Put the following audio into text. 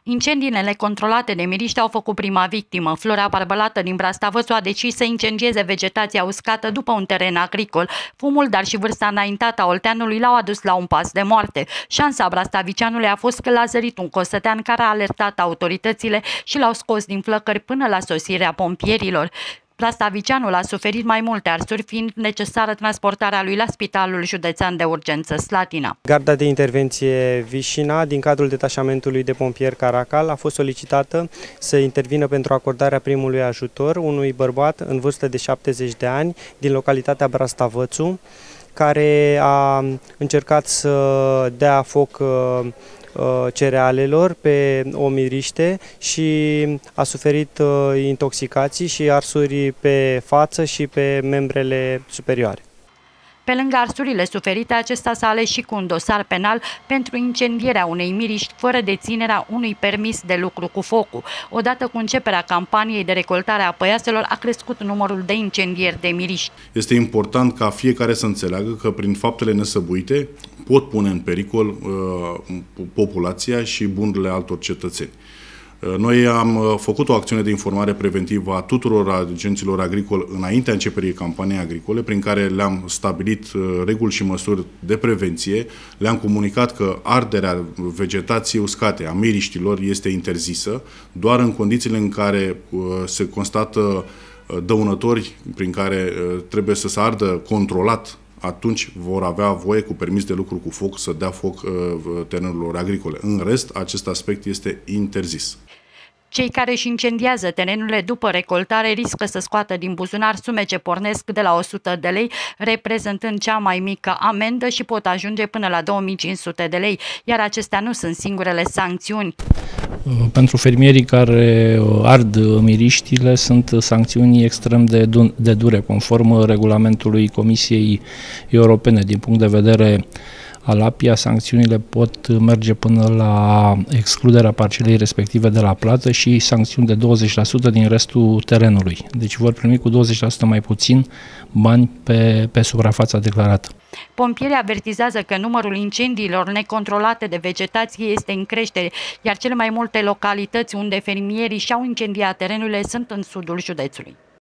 Incendiile necontrolate de miriști au făcut prima victimă. Florea Barbălată din Brastavățu a decis să incendieze vegetația uscată după un teren agricol. Fumul, dar și vârsta înaintată a olteanului l-au adus la un pas de moarte. Șansa brastaviceanului a fost că l-a zărit un cosătean care a alertat autoritățile și l-au scos din flăcări până la sosirea pompierilor. Brastaviceanul a suferit mai multe arsuri, fiind necesară transportarea lui la Spitalul Județean de Urgență Slatina. Garda de intervenție Vișina, din cadrul detașamentului de pompieri Caracal, a fost solicitată să intervină pentru acordarea primului ajutor unui bărbat în vârstă de 70 de ani din localitatea Brastavățu, care a încercat să dea foc cerealelor pe o miriște și a suferit intoxicații și arsuri pe față și pe membrele superioare. Pe lângă arsurile suferite, acesta s-a ales și cu un dosar penal pentru incendierea unei miriști fără deținerea unui permis de lucru cu focul. Odată cu începerea campaniei de recoltare a păiaselor, a crescut numărul de incendieri de miriști. Este important ca fiecare să înțeleagă că prin faptele nesăbuite pot pune în pericol populația și bunurile altor cetățeni. Noi am făcut o acțiune de informare preventivă a tuturor agenților agricoli înaintea începerii campaniei agricole, prin care le-am stabilit reguli și măsuri de prevenție, le-am comunicat că arderea vegetației uscate a miriștilor este interzisă, doar în condițiile în care se constată dăunători prin care trebuie să se ardă controlat, atunci vor avea voie cu permis de lucru cu foc să dea foc terenurilor agricole. În rest, acest aspect este interzis. Cei care își incendiază terenurile după recoltare riscă să scoată din buzunar sume ce pornesc de la 100 de lei, reprezentând cea mai mică amendă, și pot ajunge până la 2500 de lei, iar acestea nu sunt singurele sancțiuni. Pentru fermierii care ard miriștile sunt sancțiuni extrem de dure, conform regulamentului Comisiei Europene. Din punct de vedere al APIA, sancțiunile pot merge până la excluderea parcelei respective de la plată și sancțiuni de 20% din restul terenului. Deci vor primi cu 20% mai puțin bani pe suprafața declarată. Pompierii avertizează că numărul incendiilor necontrolate de vegetație este în creștere, iar cele mai multe localități unde fermierii și-au incendiat terenurile sunt în sudul județului.